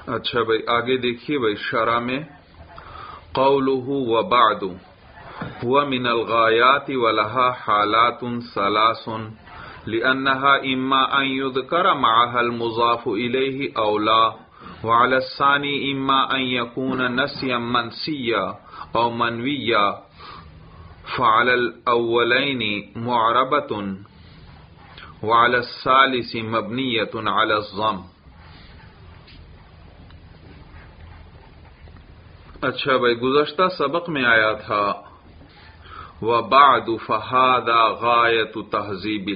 اچھا بھائی آگے دیکھیے بھائی شرح میں قولہ وبعد هو من الغایات ولها حالات ثلاث لأنها إما أن يذكر معها المضاف إليه أو لا، وعلى الثاني إما أن يكون نسيا منسيا أو منويا، فعلى الأولين معربة وعلى الثالث مبنية على الضم۔ اچھا بھائی گزشتہ سبق میں آیا تھا وَبَعْدُ فَهَذَا غَایَةُ تَہذیبِ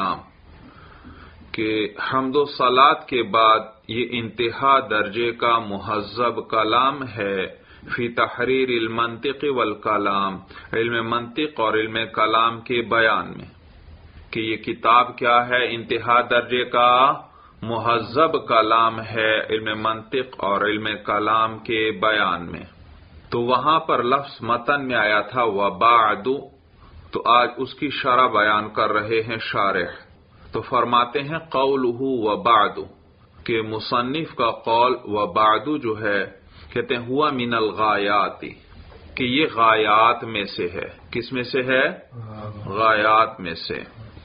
الکلام کہ حمد و صلات کے بعد یہ انتہا درجے کا مہذب کلام ہے فی تحریر المنطق والکلام، علم منطق اور علم کلام کے بیان میں، کہ یہ کتاب کیا ہے؟ انتہا درجے کا مہذب کلام ہے علم منطق اور علم کلام کے بیان میں۔ تو وہاں پر لفظ متن میں آیا تھا وبعد، تو آج اس کی شرح بیان کر رہے ہیں شارح۔ تو فرماتے ہیں قولہ وبعد کہ مصنف کا قول وبعد جو ہے کہتے ہیں ہوا من الغایات، کہ یہ غایات میں سے ہے۔ کس میں سے ہے؟ غایات میں سے۔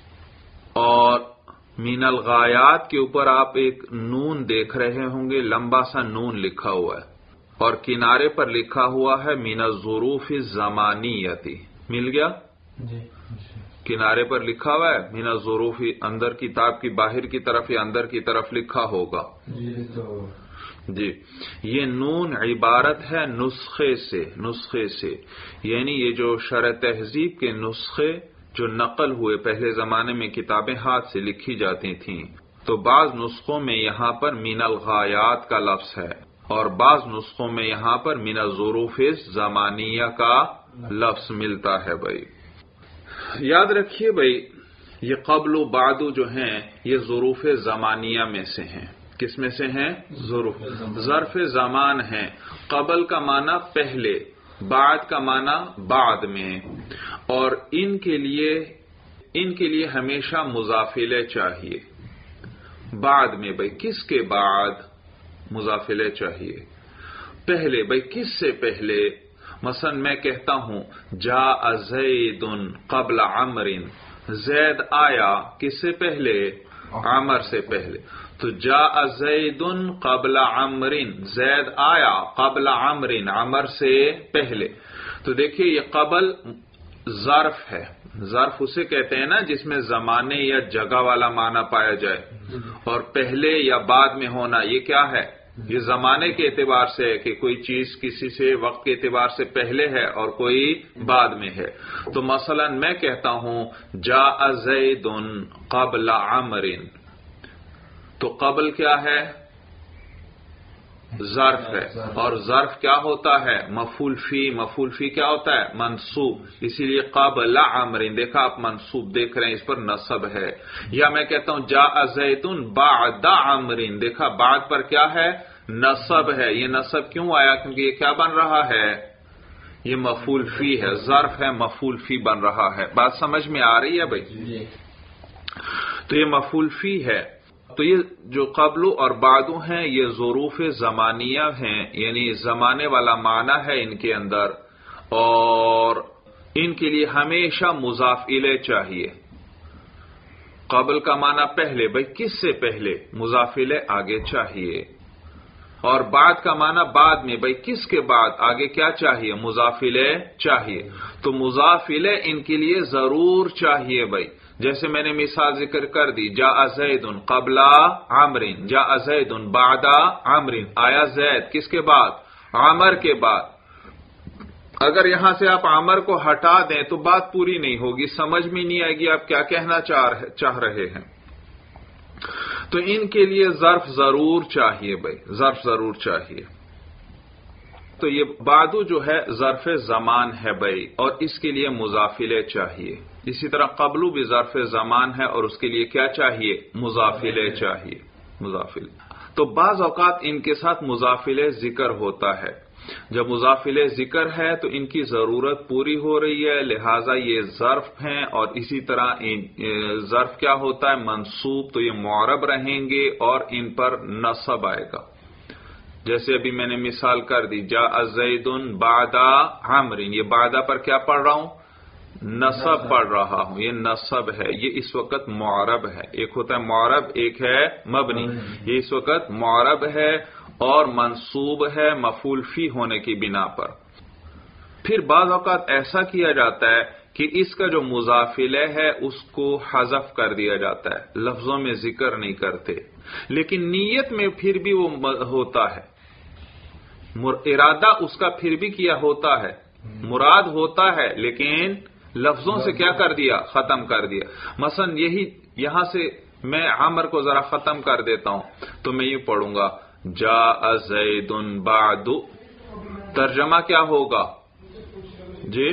اور من الغایات کے اوپر آپ ایک نون دیکھ رہے ہوں گے، لمبا سا نون لکھا ہوا ہے، اور کنارے پر لکھا ہوا ہے من الظروف الزمانیتی، مل گیا؟ جی کنارے پر لکھا ہوا ہے من الظروف، اندر کتاب کی باہر کی طرف یا اندر کی طرف لکھا ہوگا جی۔ یہ نون عبارت ہے نسخے سے، یعنی یہ جو شرح تہذیب کے نسخے جو نقل ہوئے، پہلے زمانے میں کتابیں ہاتھ سے لکھی جاتی تھیں، تو بعض نسخوں میں یہاں پر من الغایات کا لفظ ہے، اور بعض نسخوں میں یہاں پر من الظروف الزمانیہ کا لفظ ملتا ہے۔ بھائی یاد رکھیے بھائی یہ قبل و بعد جو ہیں یہ ظروف زمانیہ میں سے ہیں۔ کس میں سے ہیں؟ ظرف زمان ہیں۔ قبل کا معنی پہلے، بعد کا معنی بعد میں، اور ان کے لیے ہمیشہ مضافلے چاہیے۔ بعد میں بھائی کس کے بعد مضافلے چاہیے؟ پہلے بھائی کس سے پہلے؟ مثلا میں کہتا ہوں جاء زید قبل عمر، زید آیا کس سے پہلے؟ عمر سے پہلے۔ تو جاء زید قبل عمر، زید آیا قبل عمر، عمر سے پہلے۔ تو دیکھیے یہ قبل ظرف ہے، ظرف اسے کہتے ہیں نا جس میں زمانے یا جگہ والا معنی پایا جائے، اور پہلے یا بعد میں ہونا یہ کیا ہے؟ یہ زمانے کے اعتبار سے ہے کہ کوئی چیز کسی سے وقت کے اعتبار سے پہلے ہے اور کوئی بعد میں ہے۔ تو مثلا میں کہتا ہوں جاء زید قبل عمر، تو قبل کیا ہے؟ ظرف ہے، اور ظرف کیا ہوتا ہے؟ مفعول فی، مفعول فی کیا ہوتا ہے؟ منصوب، اسی لیے قبل عمر، دیکھا آپ منصوب دیکھ رہے ہیں، اس پر نصب ہے۔ یا میں کہتا ہوں جاء زید بعد عمر، دیکھا بعد پر کیا ہے؟ نصب ہے۔ یہ نصب کیوں آیا؟ کیونکہ یہ کیا بن رہا ہے؟ یہ مفعول فی ہے، ظرف ہے مفعول فی بن رہا ہے۔ بات سمجھ میں آ رہی ہے بھائی؟ تو یہ مفعول فی ہے۔ تو یہ جو قبل اور بعد ہیں یہ ظروف زمانیہ ہیں، یعنی زمانے والا معنی ہے ان کے اندر، اور ان کے لیے ہمیشہ مضاف الیہ چاہیے۔ قبل کا معنی پہلے، بھائی کس سے پہلے؟ مضاف الیہ آگے چاہیے، اور بعد کا معنی بعد میں، بھائی کس کے بعد؟ آگے کیا چاہیے؟ مضاف الیہ چاہیے۔ تو مضاف الیہ ان کے لیے ضرور چاہیے بھائی، جیسے میں نے مثال ذکر کر دی جاء زید قبل عمر، جاء زید بعد عمر، آیا زید کس کے بعد؟ عمر کے بعد۔ اگر یہاں سے آپ عمر کو ہٹا دیں تو بات پوری نہیں ہوگی، سمجھ میں نہیں آئے گی آپ کیا کہنا چاہ رہے ہیں۔ تو ان کے لیے ظرف ضرور چاہیے بھائی، ظرف ضرور چاہیے۔ تو یہ بعدو جو ہے ظرف زمان ہے بھائی، اور اس کے لیے مضافلے چاہیے۔ اسی طرح قبلو بھی ظرف زمان ہے، اور اس کے لیے کیا چاہیے؟ مضافلے چاہیے، مضافلے۔ تو بعض اوقات ان کے ساتھ مضافلے ذکر ہوتا ہے، جب مضافلے ذکر ہے تو ان کی ضرورت پوری ہو رہی ہے، لہٰذا یہ ظرف ہیں، اور اسی طرح ظرف کیا ہوتا ہے؟ منصوب، تو یہ معرب رہیں گے اور ان پر نصب آئے گا۔ جیسے ابھی میں نے مثال کر دی جاء زید بعد عمر، یہ بعد پر کیا پڑھ رہا ہوں؟ نصب پڑھ رہا ہوں، یہ نصب ہے، یہ اس وقت معرب ہے، ایک ہوتا ہے معرب ایک ہے مبنی، یہ اس وقت معرب ہے اور منصوب ہے مفعول فی ہونے کی بنا پر۔ پھر بعض اوقات ایسا کیا جاتا ہے کہ اس کا جو مضاف الیہ ہے اس کو حذف کر دیا جاتا ہے، لفظوں میں ذکر نہیں کرتے، لیکن نیت میں پھر بھی وہ ہوتا ہے، ارادہ اس کا پھر بھی کیا ہوتا ہے، مراد ہوتا ہے، لیکن لفظوں سے کیا کر دیا؟ ختم کر دیا۔ مثلا یہاں سے میں عمر کو ذرا ختم کر دیتا ہوں تو میں یہ پڑھوں گا جاء زید بعد، ترجمہ کیا ہوگا؟ جی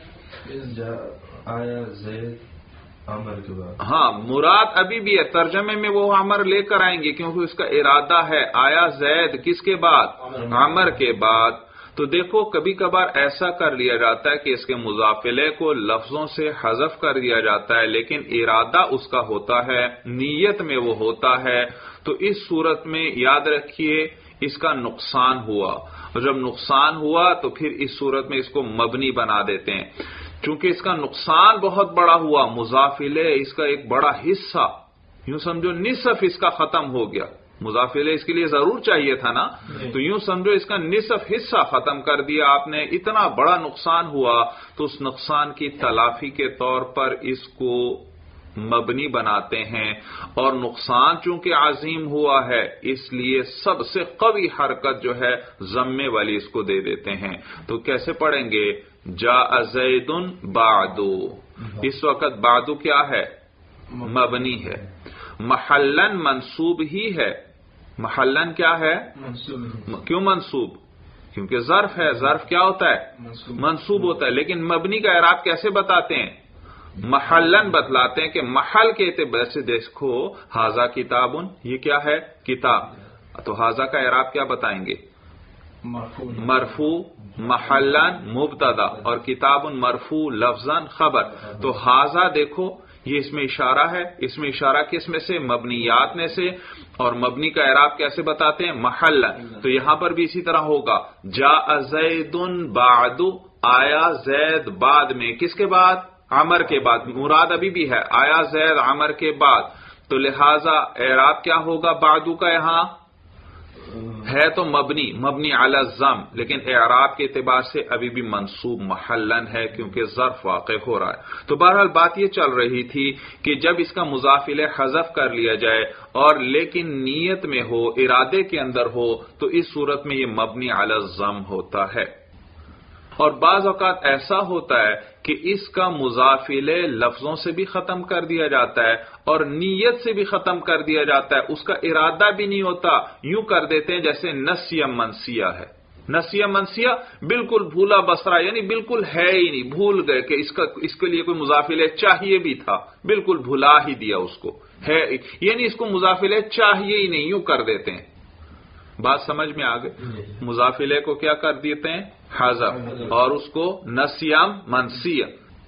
آیا زید عمر کے بعد، ہاں مراد ابھی بھی ہے، ترجمے میں وہ عمر لے کر آئیں گے کیونکہ اس کا ارادہ ہے آیا زید کس کے بعد؟ عمر کے بعد۔ تو دیکھو کبھی کبھار ایسا کر لیا جاتا ہے کہ اس کے مضاف الیہ کو لفظوں سے حذف کر دیا جاتا ہے، لیکن ارادہ اس کا ہوتا ہے، نیت میں وہ ہوتا ہے، تو اس صورت میں یاد رکھیے اس کا نقصان ہوا، اور جب نقصان ہوا تو پھر اس صورت میں اس کو مبنی بنا دیتے ہیں، چونکہ اس کا نقصان بہت بڑا ہوا، مضاف الیہ اس کا ایک بڑا حصہ، یوں سمجھو نصف اس کا ختم ہو گیا، مضاف الیہ اس کے لیے ضرور چاہیے تھا نا، تو یوں سمجھو اس کا نصف حصہ ختم کر دیا آپ نے، اتنا بڑا نقصان ہوا، تو اس نقصان کی تلافی کے طور پر اس کو مبنی بناتے ہیں، اور نقصان چونکہ عظیم ہوا ہے اس لیے سب سے قوی حرکت جو ہے ضمے والی اس کو دے دیتے ہیں۔ تو کیسے پڑھیں گے؟ جاء زید بعد، اس وقت بعد کیا ہے؟ مبنی ہے، محلن منصوب ہی ہے، محلن کیا ہے؟ کیوں منصوب؟ کیونکہ ظرف ہے، ظرف کیا ہوتا ہے؟ منصوب ہوتا ہے، لیکن مبنی کا اعراب کیسے بتاتے ہیں؟ محلن بتلاتے ہیں کہ محل کے اعتبار سے دیکھو ھذا کتابن، یہ کیا ہے؟ کتاب، تو ھذا کا اعراب کیا بتائیں گے؟ مرفوع، محلن مبتدا، اور کتاب مرفوع لفظاً خبر، تو ھذا دیکھو یہ اس میں اشارہ ہے، اس میں اشارہ کس میں سے؟ مبنیات میں سے، اور مبنی کا اعراب کیسے بتاتے ہیں؟ محلن، تو یہاں پر بھی اسی طرح ہوگا جاء زید بعد، آیا زید بعد میں، کس کے بعد؟ عمر کے بعد، مراد ابھی بھی ہے آیا زید عمر کے بعد، تو لہذا اعراب کیا ہوگا بعدو کا؟ یہاں ہے تو مبنی علی الضم، لیکن اعراب کے اعتبار سے ابھی بھی منصوب محلن ہے کیونکہ ظرف واقع ہو رہا ہے۔ تو بہرحال بات یہ چل رہی تھی کہ جب اس کا مضاف الیہ حذف کر لیا جائے اور لیکن نیت میں ہو، ارادے کے اندر ہو، تو اس صورت میں یہ مبنی علی الضم ہوتا ہے۔ اور بعض اوقات ایسا ہوتا ہے کہ اس کا مضاف الیہ لفظوں سے بھی ختم کر دیا جاتا ہے اور نیت سے بھی ختم کر دیا جاتا ہے، اس کا ارادہ بھی نہیں ہوتا، یوں کر دیتے ہیں جیسے نسیہ منسیہ ہے، نسیہ منسیہ بالکل بھولا بسرا، یعنی بالکل ہے ہی نہیں، بھول گئے کہ اس کے لیے کوئی مضاف الیہ چاہیے بھی تھا، بالکل بھلا ہی دیا اس کو، ہے یعنی اس کو مضاف الیہ چاہیے ہی نہیں، یوں کر دیتے ہیں۔ بات سمجھ میں آ گئی؟ مضاف الیہ کو کیا کر دیتے ہیں؟ حذف، اور اس کو نسیم منسیہ،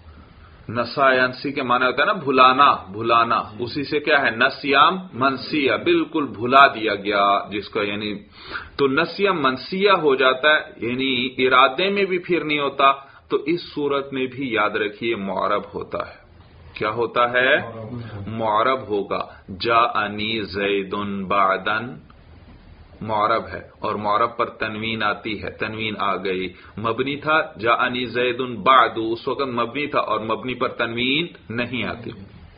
نساینسی کے معنی ہوتا ہے نا بھلانا، اسی سے کیا ہے؟ نسیم منسیہ، بالکل بھلا دیا گیا جس کا، یعنی تو نسیم منسیہ ہو جاتا ہے، یعنی ارادے میں بھی پھر نہیں ہوتا، تو اس صورت میں بھی یاد رکھیے معرب ہوتا ہے۔ کیا ہوتا ہے؟ معرب ہوگا۔ جاءنی زید بعدن معرب ہے، اور معرب پر تنوین آتی ہے، تنوین آ گئی، مبنی تھا جاءنی زید بعد، اس وقت مبنی تھا اور مبنی پر تنوین نہیں آتی،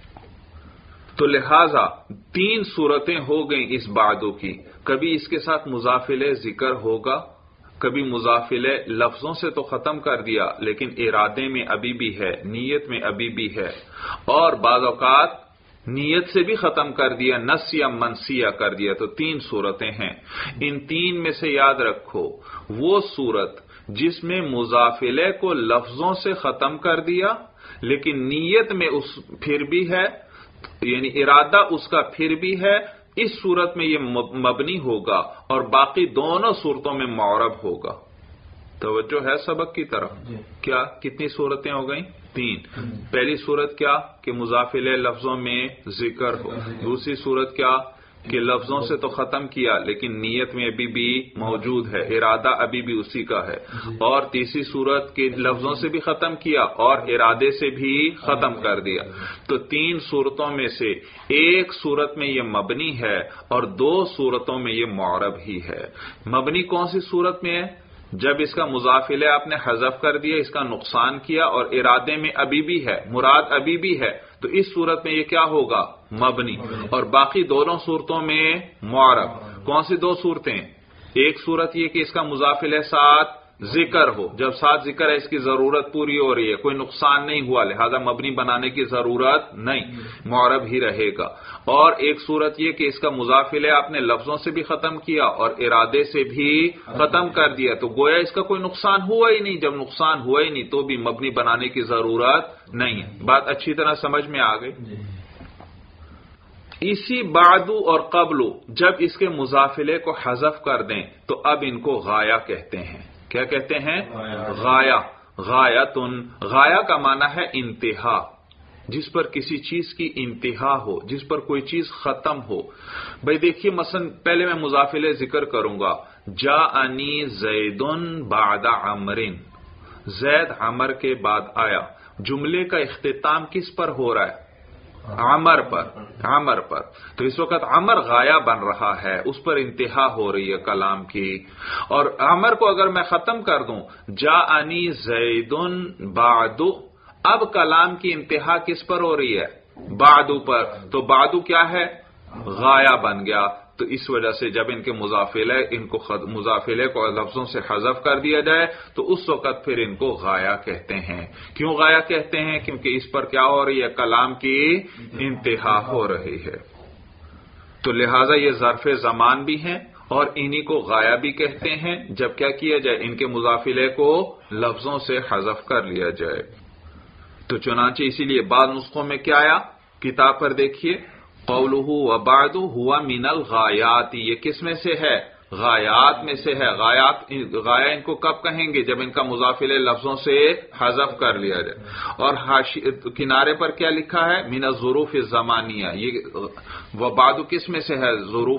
تو لہذا تین صورتیں ہو گئیں اس بعدو کی، کبھی اس کے ساتھ مضاف الیہ ذکر ہوگا، کبھی مضاف الیہ لفظوں سے تو ختم کر دیا لیکن ارادے میں ابھی بھی ہے، نیت میں ابھی بھی ہے، اور بعض اوقات نیت سے بھی ختم کر دیا، نسیہ منسیہ کر دیا، تو تین صورتیں ہیں۔ ان تین میں سے یاد رکھو وہ صورت جس میں مضاف الیہ کو لفظوں سے ختم کر دیا لیکن نیت میں اس پھر بھی ہے، یعنی ارادہ اس کا پھر بھی ہے، اس صورت میں یہ مبنی ہوگا، اور باقی دونوں صورتوں میں معرب ہوگا۔ توجہ ہے سبق کی طرف؟ کیا کتنی صورتیں ہو گئیں؟ تین۔ پہلی صورت کیا کہ مضاف الیہ لفظوں میں ذکر ہو، دوسری صورت کیا کہ لفظوں سے تو ختم کیا لیکن نیت میں ابھی بھی موجود ہے، ارادہ ابھی بھی اسی کا ہے، اور تیسری صورت کے لفظوں سے بھی ختم کیا اور ارادے سے بھی ختم کر دیا۔ تو تین صورتوں میں سے ایک صورت میں یہ مبنی ہے اور دو صورتوں میں یہ معرب ہی ہے۔ مبنی کون سی صورت میں ہے؟ جب اس کا مضاف الیہ آپ نے حذف کر دیا، اس کا نقصان کیا اور ارادے میں ابھی بھی ہے، مراد ابھی بھی ہے، تو اس صورت میں یہ کیا ہوگا؟ مبنی۔ اور باقی دونوں صورتوں میں معرب۔ کون سی دو صورتیں؟ ایک صورت یہ کہ اس کا مضاف الیہ ساتھ ذکر ہو، جب ساتھ ذکر ہے اس کی ضرورت پوری ہو رہی ہے، کوئی نقصان نہیں ہوا، لہذا مبنی بنانے کی ضرورت نہیں، معرب ہی رہے گا۔ اور ایک صورت یہ کہ اس کا مضاف الیہ آپ نے لفظوں سے بھی ختم کیا اور ارادے سے بھی ختم کر دیا، تو گویا اس کا کوئی نقصان ہوا ہی نہیں، جب نقصان ہوا ہی نہیں تو بھی مبنی بنانے کی ضرورت نہیں ہے۔ بات اچھی طرح سمجھ میں آ گئی؟ اسی بعدو اور قبلو جب اس کے مضاف الیہ کو حذف کر دیں تو اب ان کو غایہ کہتے ہیں۔ کیا کہتے ہیں؟ غایہ۔ غایتن، غایہ کا معنی ہے انتہا، جس پر کسی چیز کی انتہا ہو، جس پر کوئی چیز ختم ہو۔ بھئی دیکھیے مثلا پہلے میں مضاف الیہ ذکر کروں گا، جاءنی زیدن بعد عمر، زید عمر کے بعد آیا۔ جملے کا اختتام کس پر ہو رہا ہے؟ عمر پر، عمر پر۔ تو اس وقت عمر غایہ بن رہا ہے، اس پر انتہا ہو رہی ہے کلام کی۔ اور عمر کو اگر میں ختم کر دوں، جاءنی زیدن بعدو، اب کلام کی انتہا کس پر ہو رہی ہے؟ بعدو پر، تو بعدو کیا ہے؟ غایہ بن گیا۔ تو اس وجہ سے جب ان کے مضاف الیہ کو لفظوں سے حذف کر دیا جائے تو اس وقت پھر ان کو غایہ کہتے ہیں۔ کیوں غایہ کہتے ہیں؟ کیونکہ اس پر کیا ہو رہی ہے؟ کلام کی انتہا ہو رہی ہے۔ تو لہٰذا یہ ظرف زمان بھی ہیں اور انہی کو غایہ بھی کہتے ہیں جب کیا کیا جائے؟ ان کے مضاف الیہ کو لفظوں سے حذف کر لیا جائے۔ تو چنانچہ اسی لیے بعض نسخوں میں کیا آیا؟ کتاب پر دیکھیے، قولہ وبعد ہوا من الغایات، یہ کس میں سے ہے؟ غایات میں سے ہے۔ غایہ ان کو کب کہیں گے؟ جب ان کا مضاف الیہ لفظوں سے حذف کر لیا جائے۔ اور کنارے پر کیا لکھا ہے؟ من الظروف الزمانیہ، یہ وبعد کس میں سے ہے؟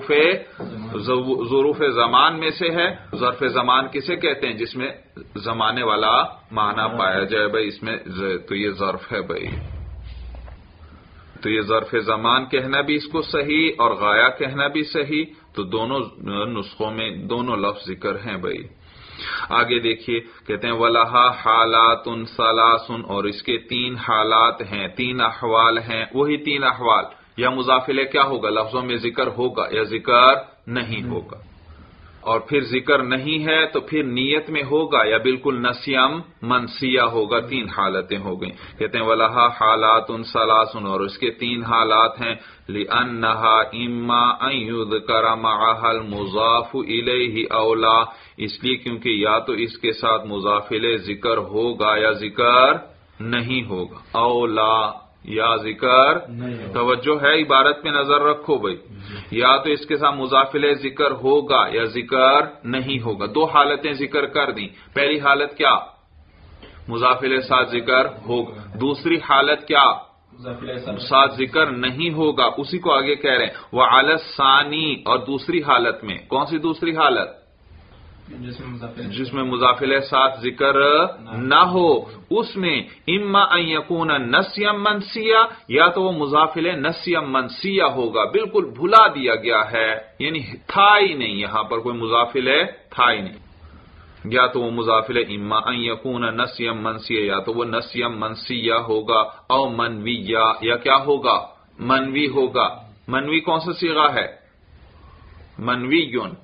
ظروف زمان میں سے ہے۔ ظرف زمان کسے کہتے ہیں؟ جس میں زمانے والا معنی پایا جائے بھائی، اس میں تو یہ ظرف ہے بھائی۔ تو یہ ظرف زمان کہنا بھی اس کو صحیح اور غایہ کہنا بھی صحیح، تو دونوں نسخوں میں دونوں لفظ ذکر ہیں بھائی۔ آگے دیکھیے، کہتے ہیں وَلَهَا حَالَاتٌ ثَلَاثٌ، اور اس کے تین حالات ہیں، تین احوال ہیں۔ وہی تین احوال، یا مضاف الیہ کیا ہوگا؟ لفظوں میں ذکر ہوگا یا ذکر نہیں ہوگا۔ اور پھر ذکر نہیں ہے تو پھر نیت میں ہوگا یا بالکل نسیم منسیہ ہوگا۔ تین حالتیں ہو گئیں۔ کہتے ہیں وَلَهَا حَالَاتٌ ثَلَاثٌ، اور اس کے تین حالات ہیں، لِأَنَّهَا إِمَّا أَن يُذْكَرَ مَعَهَا الْمُضَافُ إِلَيْهِ أَوْ لَا، اس لیے کیونکہ یا تو اس کے ساتھ مضاف الیہ ذکر ہوگا یا ذکر نہیں ہوگا، او لا یا ذکر۔ توجہ ہے، عبارت پہ نظر رکھو بھائی، یا تو اس کے ساتھ مضاف الیہ ذکر ہوگا یا ذکر نہیں ہوگا۔ دو حالتیں ذکر کر دیں۔ پہلی حالت کیا؟ مضاف الیہ ساتھ ذکر ہوگا۔ دوسری حالت کیا؟ ساتھ ذکر نہیں ہوگا، اسی کو آگے کہہ رہے ہیں وَعَلَى الثَّانِي، اور دوسری حالت میں، کون سی دوسری حالت؟ جس میں مضاف الیہ ساتھ ذکر نہ ہو، اس میں اما ان یکون نسیا منسیہ، یا تو وہ مضاف الیہ نسیا منسیہ ہوگا، بالکل بھلا دیا گیا ہے، یعنی تھا ہی نہیں، یہاں پر کوئی مضاف الیہ تھا ہی نہیں۔ یا تو وہ مضاف الیہ اما ان یکون نسیا منسیہ، یا تو وہ نسیا منسیہ ہوگا، او منوی، یا کیا ہوگا؟ منوی ہوگا۔ منوی کون سا صیغہ ہے؟ منویون،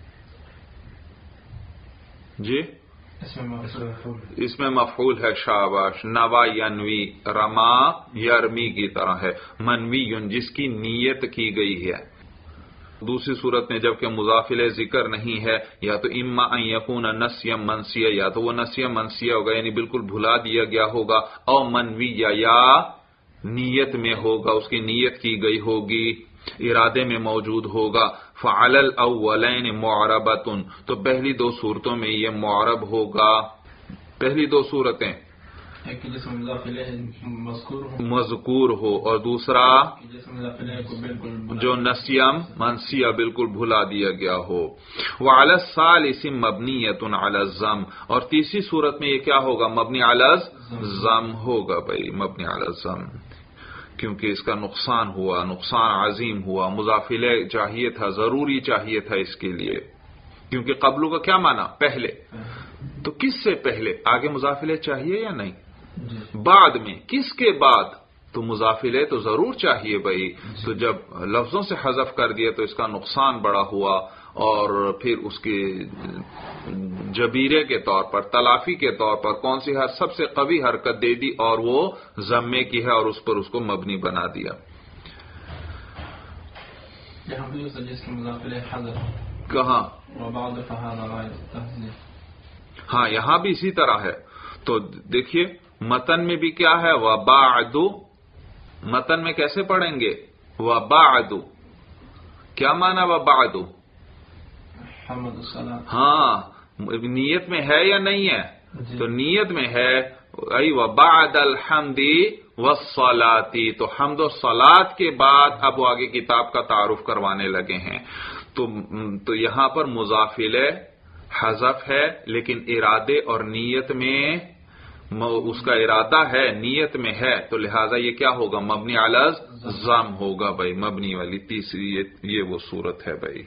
جی اس میں مفعول ہے، شاباش، نوا ینوی، رما یرمی کی طرح ہے، منوی جس کی نیت کی گئی ہے۔ دوسری صورت میں جبکہ مضاف الیہ ذکر نہیں ہے، یا تو اما ان یکون نسیا منسیہ، یا تو وہ نسیا منسیہ ہوگا یعنی بالکل بھلا دیا گیا ہوگا، او منوی یا نیت میں ہوگا، اس کی نیت کی گئی ہوگی، ارادے میں موجود ہوگا۔ فعلى الاولین معربۃ، تو پہلی دو صورتوں میں یہ معرب ہوگا۔ پہلی دو صورتیں ایک جسم مضاف الیہ مذکور ہو، اور دوسرا جسم مضاف الیہ کو بالکل جو نسیم منسیہ بالکل بھلا دیا گیا ہو۔ وعلی الثالث مبنیۃ علی الضم، اور تیسری صورت میں یہ کیا ہوگا؟ مبنی علی الضم ہوگا بھائی، مبنی علی الضم، کیونکہ اس کا نقصان ہوا، نقصان عظیم ہوا، مضاف الیہ چاہیے تھا، ضروری چاہیے تھا اس کے لیے، کیونکہ قبلو کا کیا معنی؟ پہلے، تو کس سے پہلے؟ آگے مضاف الیہ چاہیے یا نہیں؟ بعد میں، کس کے بعد؟ تو مضاف الیہ تو ضرور چاہیے بھائی، تو جب لفظوں سے حذف کر دیا تو اس کا نقصان بڑا ہوا، اور پھر اس کے جبیرے کے طور پر، تلافی کے طور پر کون سی سب سے قوی حرکت دے دی، اور وہ ضمے کی ہے، اور اس پر اس کو مبنی بنا دیا۔ جس کے مضاف الیہ حذف کہاں؟ وبعد فهذا غایت التحذير، ہاں یہاں بھی اسی طرح ہے۔ تو دیکھیے متن میں بھی کیا ہے؟ وبعد، متن میں کیسے پڑھیں گے؟ وبعد، کیا معنی وبعد؟ حمد الصلاۃ، ہاں نیت میں ہے یا نہیں ہے؟ تو نیت میں ہے، ای وبعد الحمد والصلاۃ، تو حمد و صلاۃ کے بعد اب وہ آگے کتاب کا تعارف کروانے لگے ہیں۔ تو یہاں پر مضاف الیہ حذف ہے، لیکن ارادے اور نیت میں اس کا ارادہ ہے، نیت میں ہے، تو لہذا یہ کیا ہوگا؟ مبنی علی الضم ہوگا بھائی، مبنی والی تیسری یہ وہ صورت ہے بھائی۔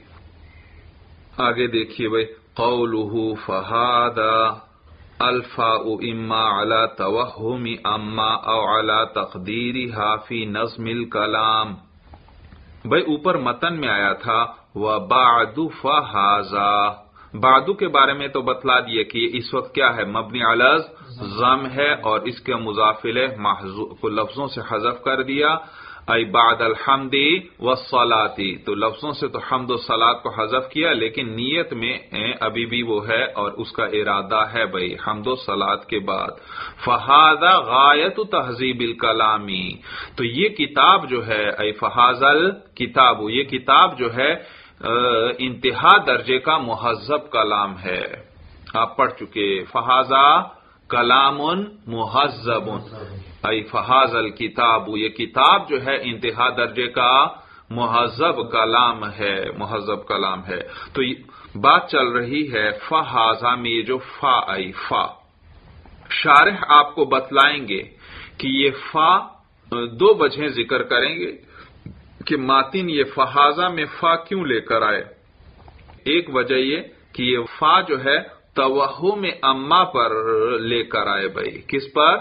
آگے دیکھیے بھائی، قولہ فہذا الفاء اما علی توہم اما او علی تقدیرها فی نظم الکلام۔ بھائی اوپر متن میں آیا تھا وبعد فہذا، بعدو کے بارے میں تو بتلا دیا کہ اس وقت کیا ہے؟ مبنی علی الضم ہے، اور اس کے مضاف الیہ محذوف کو لفظوں سے حذف کر دیا، ای بعد الحمد والصلاۃ، تو لفظوں سے تو حمد و صلاۃ کو حذف کیا، لیکن نیت میں ابھی بھی وہ ہے، اور اس کا ارادہ ہے بھائی حمد و صلاۃ کے بعد۔ فہذا غایت تہذیب الکلام، تو یہ کتاب جو ہے، ای فہذا الکتاب، یہ کتاب جو ہے انتہا درجے کا مہذب کلام ہے۔ آپ پڑھ چکے، فہذا کلام مہذب، ای فہذا الکتاب، یہ کتاب جو ہے انتہا درجے کا مہذب کلام ہے، مہذب کلام ہے۔ تو بات چل رہی ہے فہذا میں، یہ جو فا آئی، فا شارح آپ کو بتلائیں گے کہ یہ فا دو وجہیں ذکر کریں گے کہ ماتن یہ فہذا میں فا کیوں لے کر آئے۔ ایک وجہ یہ کہ یہ فا جو ہے توہم اما پر لے کر آئے بھائی، کس پر؟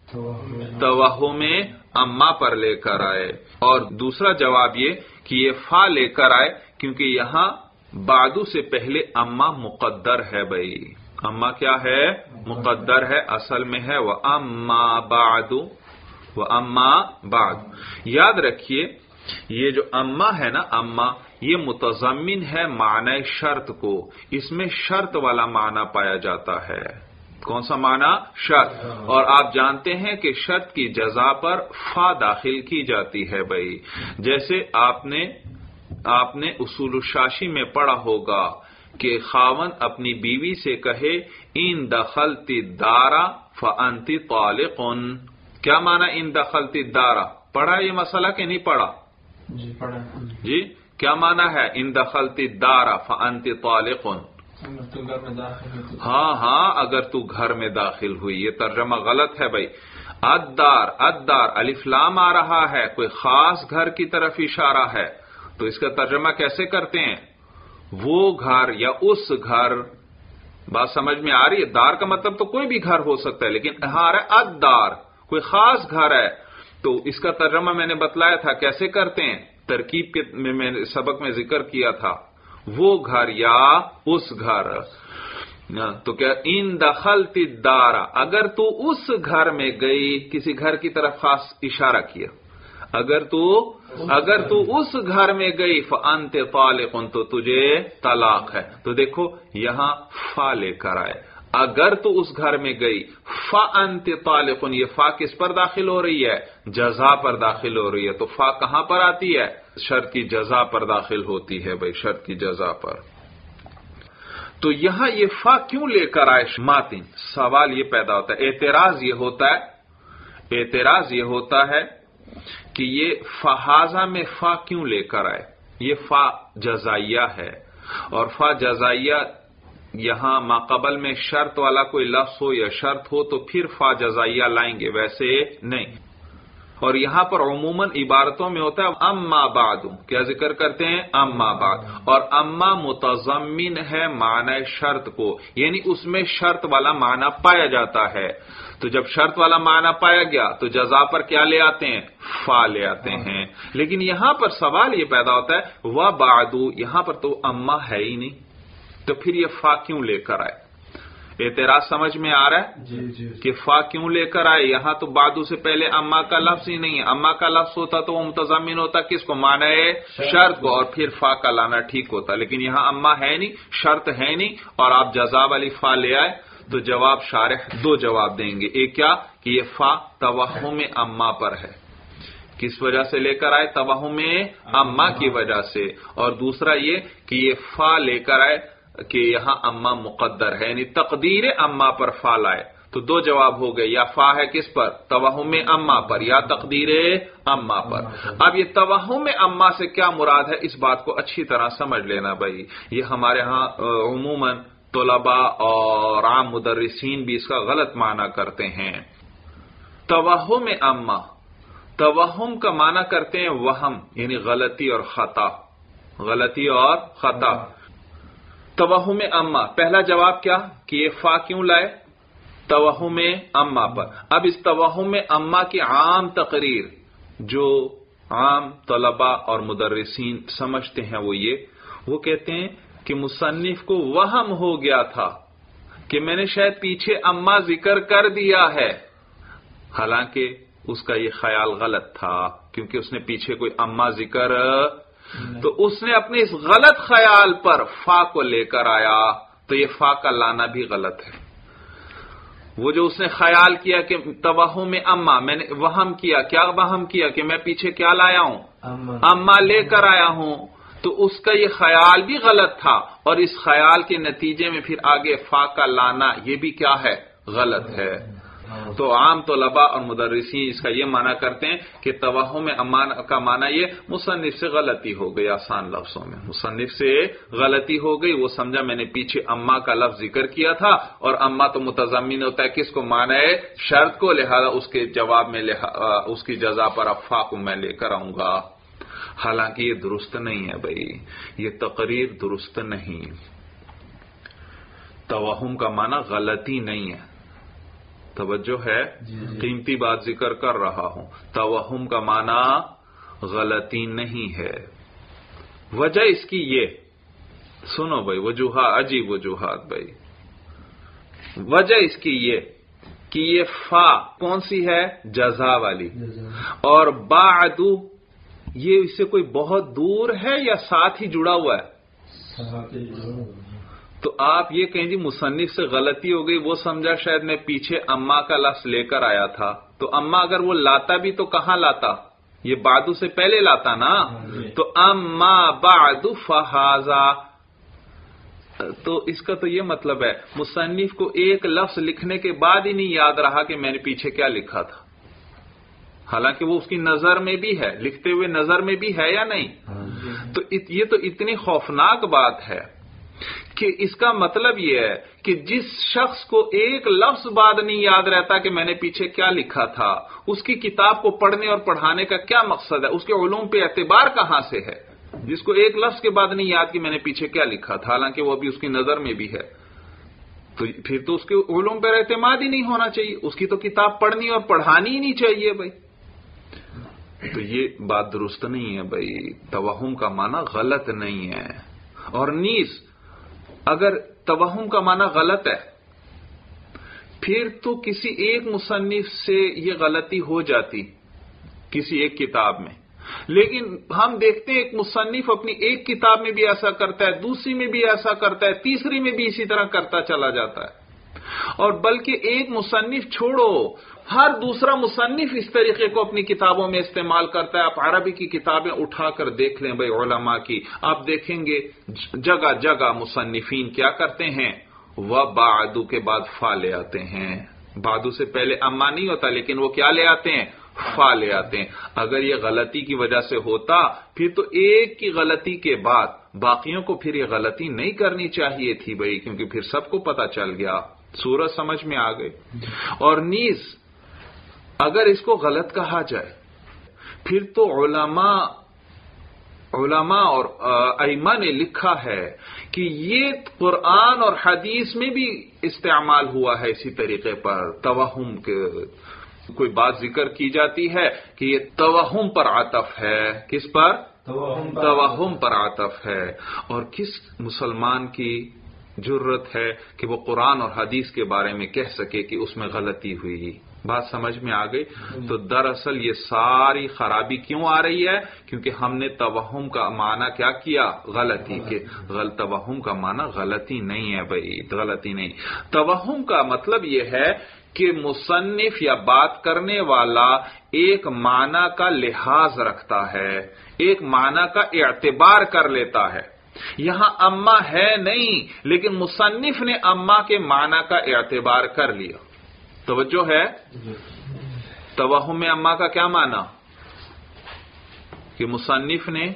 توہم اما پر لے کر آئے، اور دوسرا جواب یہ کہ یہ فا لے کر آئے کیونکہ یہاں بعدو سے پہلے اما مقدر ہے بھائی، اما کیا ہے؟ مقدر ہے، اصل میں ہے وَأَمَّا بَعْدُ، وَأَمَّا بَعْدُ۔ یاد رکھیے یہ جو اما ہے نا، اما یہ متضمن ہے معنی شرط کو، اس میں شرط والا معنی پایا جاتا ہے۔ کون سا معنی؟ شرط۔ اور آپ جانتے ہیں کہ شرط کی جزا پر فا داخل کی جاتی ہے بھائی، جیسے آپ نے اصول الشاشی میں پڑھا ہوگا کہ خاوند اپنی بیوی سے کہے ان دخلت الدار فانت طالق، کیا معنی ان دخلت الدار؟ پڑھا یہ مسئلہ کہ نہیں پڑھا؟ جی پڑھا۔ جی کیا معنی ہے ان دخلت الدار فانت طالق؟ ہاں اگر تو گھر میں داخل ہوئی، یہ ترجمہ غلط ہے بھائی۔ الدار الف لام آ رہا ہے، کوئی خاص گھر کی طرف اشارہ ہے، تو اس کا ترجمہ کیسے کرتے ہیں؟ وہ گھر یا اس گھر، بات سمجھ میں آ رہی ہے؟ دار کا مطلب تو کوئی بھی گھر ہو سکتا ہے، لیکن یہاں ہے الدار، کوئی خاص گھر ہے، تو اس کا ترجمہ میں نے بتلایا تھا کیسے کرتے ہیں، ترکیب کے میں سبق میں ذکر کیا تھا، وہ گھر یا اس گھر۔ تو کیا ان دخلت الدار، اگر تو اس گھر میں گئی، کسی گھر کی طرف خاص اشارہ کیا، اگر تو اس گھر میں گئی فانت طالق، تو تجھے طلاق ہے۔ تو دیکھو یہاں فا لے کر آئے، اگر تو اس گھر میں گئی، فانت طالق، یہ فا کس پر داخل ہو رہی ہے؟ جزا پر داخل ہو رہی ہے۔ تو فا کہاں پر آتی ہے؟ شرط کی جزا پر داخل ہوتی ہے بھائی، شرط کی جزا پر۔ تو یہاں یہ فا کیوں لے کر آئے ماتن؟ سوال یہ پیدا ہوتا ہے، اعتراض یہ ہوتا ہے اعتراض یہ ہوتا ہے کہ یہ فہذا میں فا کیوں لے کر آئے؟ یہ فا جزائیہ ہے، اور فا جزائیہ یہاں ماقبل میں شرط والا کوئی لفظ ہو یا شرط ہو تو پھر فا جزائیہ لائیں گے، ویسے نہیں۔ اور یہاں پر عموماً عبارتوں میں ہوتا ہے اما بعد، کیا ذکر کرتے ہیں؟ اما بعد، اور اما متضمن ہے معنی شرط کو، یعنی اس میں شرط والا معنی پایا جاتا ہے۔ تو جب شرط والا معنی پایا گیا تو جزا پر کیا لے آتے ہیں؟ فا لے آتے ہیں۔ لیکن یہاں پر سوال یہ پیدا ہوتا ہے وبعد، یہاں پر تو اما ہے ہی نہیں، تو پھر یہ فا کیوں لے کر آئے؟ اعتراض سمجھ میں آ رہا ہے کہ فا کیوں لے کر آئے؟ یہاں تو بعدو سے پہلے اما کا لفظ ہی نہیں ہے، اما کا لفظ ہوتا تو وہ متضمن ہوتا کس کو؟ معنی شرط کو، اور پھر فا کا لانا ٹھیک ہوتا، لیکن یہاں اما ہے نہیں، شرط ہے نہیں، اور آپ جزا والی فا لے آئے، تو جواب شارح دو جواب دیں گے۔ ایک کیا کہ یہ فا توہم اما پر ہے، کس وجہ سے لے کر آئے؟ توہم اما کی وجہ سے، اور دوسرا یہ کہ یہ فا لے کر آئے کہ یہاں اما مقدر ہے، یعنی تقدیر اما پر فا لائے۔ تو دو جواب ہو گئے، یا فا ہے کس پر؟ توہم اما پر، یا تقدیر اما پر۔ اب یہ توہم اما سے کیا مراد ہے، اس بات کو اچھی طرح سمجھ لینا بھائی۔ یہ ہمارے ہاں عموماً طلباء اور عام مدرسین بھی اس کا غلط معنی کرتے ہیں۔ توہم اما، توہم کا معنی کرتے ہیں وہم، یعنی غلطی اور خطا، غلطی اور خطا۔ توہم اما، پہلا جواب کیا کہ یہ فا کیوں لائے؟ توہم اما پر۔ اب اس توہم اما کی عام تقریر جو عام طلباء اور مدرسین سمجھتے ہیں وہ کہتے ہیں کہ مصنف کو وہم ہو گیا تھا کہ میں نے شاید پیچھے اما ذکر کر دیا ہے، حالانکہ اس کا یہ خیال غلط تھا، کیونکہ اس نے پیچھے کوئی اما ذکر، تو اس نے اپنے اس غلط خیال پر فا کو لے کر آیا، تو یہ فا کا لانا بھی غلط ہے۔ وہ جو اس نے خیال کیا کہ توہم اما، میں نے وہم کیا، کیا وہم کیا کہ میں پیچھے کیا لایا ہوں؟ اما لے کر آیا ہوں، تو اس کا یہ خیال بھی غلط تھا، اور اس خیال کے نتیجے میں پھر آگے فا کا لانا یہ بھی کیا ہے؟ غلط ہے۔ تو عام طلباء اور مدرسین اس کا یہ معنی کرتے ہیں کہ توہم اما کا معنی یہ مصنف سے غلطی ہو گئی، آسان لفظوں میں مصنف سے غلطی ہو گئی، وہ سمجھا میں نے پیچھے اما کا لفظ ذکر کیا تھا، اور اما تو متضمن ہوتا ہے کس کو؟ معنی شرط کو، لہذا اس کے جواب میں اس کی جزا پر اب فا کو میں لے کر آؤں گا۔ حالانکہ یہ درست نہیں ہے بھائی، یہ تقریر درست نہیں۔ توہم کا معنی غلطی نہیں ہے، توجہ ہے، قیمتی بات ذکر کر رہا ہوں، توہم کا معنی غلطی نہیں ہے۔ وجہ اس کی یہ سنو بھائی، وجوہات، عجیب وجوہات بھائی۔ وجہ اس کی یہ کہ یہ فا کون سی ہے؟ جزا والی، اور بعد یہ اس سے کوئی بہت دور ہے یا ساتھ ہی جڑا ہوا ہے؟ تو آپ یہ کہیں جی مصنف سے غلطی ہو گئی، وہ سمجھا شاید میں پیچھے اما کا لفظ لے کر آیا تھا، تو اما اگر وہ لاتا بھی تو کہاں لاتا؟ یہ بعدو سے پہلے لاتا نا، تو اما بعد فہذا، تو اس کا تو یہ مطلب ہے مصنف کو ایک لفظ لکھنے کے بعد ہی نہیں یاد رہا کہ میں نے پیچھے کیا لکھا تھا، حالانکہ وہ اس کی نظر میں بھی ہے، لکھتے ہوئے نظر میں بھی ہے یا نہیں؟ تو یہ تو اتنی خوفناک بات ہے کہ اس کا مطلب یہ ہے کہ جس شخص کو ایک لفظ بعد نہیں یاد رہتا کہ میں نے پیچھے کیا لکھا تھا، اس کی کتاب کو پڑھنے اور پڑھانے کا کیا مقصد ہے؟ اس کے علوم پہ اعتبار کہاں سے ہے؟ جس کو ایک لفظ کے بعد نہیں یاد کہ میں نے پیچھے کیا لکھا تھا، حالانکہ وہ ابھی اس کی نظر میں بھی ہے، تو پھر تو اس کے علوم پر اعتماد ہی نہیں ہونا چاہیے، اس کی تو کتاب پڑھنی اور پڑھانی ہی نہیں چاہیے بھائی۔ تو یہ بات درست نہیں ہے بھائی، توہم کا معنی غلط نہیں ہے، اور نیز اگر توہم کا معنی غلط ہے پھر تو کسی ایک مصنف سے یہ غلطی ہو جاتی کسی ایک کتاب میں، لیکن ہم دیکھتے ہیں ایک مصنف اپنی ایک کتاب میں بھی ایسا کرتا ہے، دوسری میں بھی ایسا کرتا ہے، تیسری میں بھی اسی طرح کرتا چلا جاتا ہے، اور بلکہ ایک مصنف چھوڑو، ہر دوسرا مصنف اس طریقے کو اپنی کتابوں میں استعمال کرتا ہے۔ آپ عربی کی کتابیں اٹھا کر دیکھ لیں بھائی علماء کی، آپ دیکھیں گے جگہ جگہ مصنفین کیا کرتے ہیں؟ وبعد کے بعد فا لے آتے ہیں، بعدو سے پہلے اما نہیں ہوتا، لیکن وہ کیا لے آتے ہیں؟ فا لے آتے ہیں۔ اگر یہ غلطی کی وجہ سے ہوتا پھر تو ایک کی غلطی کے بعد باقیوں کو پھر یہ غلطی نہیں کرنی چاہیے تھی بھائی، کیونکہ پھر سب کو پتا چل گیا، سورج سمجھ میں آ گئی۔ اور نیز اگر اس کو غلط کہا جائے پھر تو علماء اور ائمہ نے لکھا ہے کہ یہ قرآن اور حدیث میں بھی استعمال ہوا ہے اسی طریقے پر، توہم کے کوئی بات ذکر کی جاتی ہے کہ یہ توہم پر عطف ہے۔ کس پر؟ توہم پر عطف ہے۔ اور کس مسلمان کی جرت ہے کہ وہ قرآن اور حدیث کے بارے میں کہہ سکے کہ اس میں غلطی ہوئی؟ بات سمجھ میں آ گئی؟ تو دراصل یہ ساری خرابی کیوں آ رہی ہے؟ کیونکہ ہم نے توہم کا معنی کیا کیا؟ غلطی کے۔ توہم کا معنی غلطی نہیں ہے بھائی، غلطی نہیں۔ توہم کا مطلب یہ ہے کہ مصنف یا بات کرنے والا ایک معنی کا لحاظ رکھتا ہے، ایک معنی کا اعتبار کر لیتا ہے۔ یہاں اما ہے نہیں، لیکن مصنف نے اما کے معنی کا اعتبار کر لیا۔ توجہ ہے؟ توہم میں اما کا کیا معنی؟ کہ مصنف نے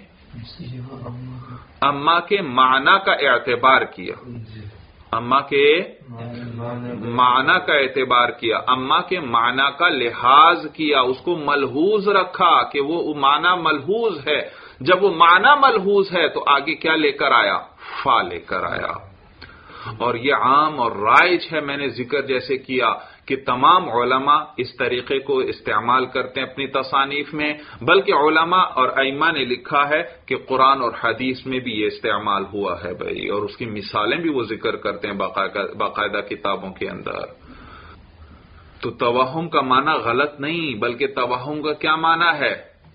اما کے معنی کا اعتبار کیا، اما کے معنی کا اعتبار کیا، اما کے معنی کا لحاظ کیا، اس کو ملحوظ رکھا کہ وہ معنی ملحوظ ہے۔ جب وہ معنی ملحوظ ہے تو آگے کیا لے کر آیا؟ فا لے کر آیا۔ اور یہ عام اور رائج ہے، میں نے ذکر جیسے کیا کہ تمام علماء اس طریقے کو استعمال کرتے ہیں اپنی تصانیف میں، بلکہ علماء اور ائمہ نے لکھا ہے کہ قرآن اور حدیث میں بھی یہ استعمال ہوا ہے بھائی، اور اس کی مثالیں بھی وہ ذکر کرتے ہیں باقاعدہ کتابوں کے اندر۔ تو توہم کا معنی غلط نہیں، بلکہ توہم کا کیا معنی ہے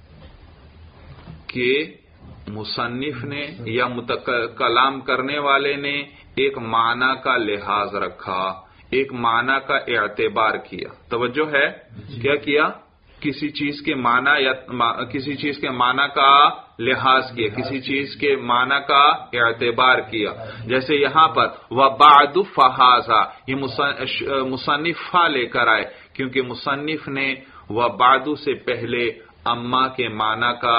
کہ مصنف نے یا کلام کرنے والے نے ایک معنی کا لحاظ رکھا، ایک معنی کا اعتبار کیا۔ توجہ ہے؟ کیا کیا؟ کسی چیز کے معنی یا کسی چیز کے معنی کا لحاظ کیا، کسی چیز کے معنی کا اعتبار کیا۔ جیسے یہاں پر وَبَعْدُ فَهَذَا، یہ مصنف فا لے کر آئے کیونکہ مصنف نے وَبَعْدُ سے پہلے اما کے معنی کا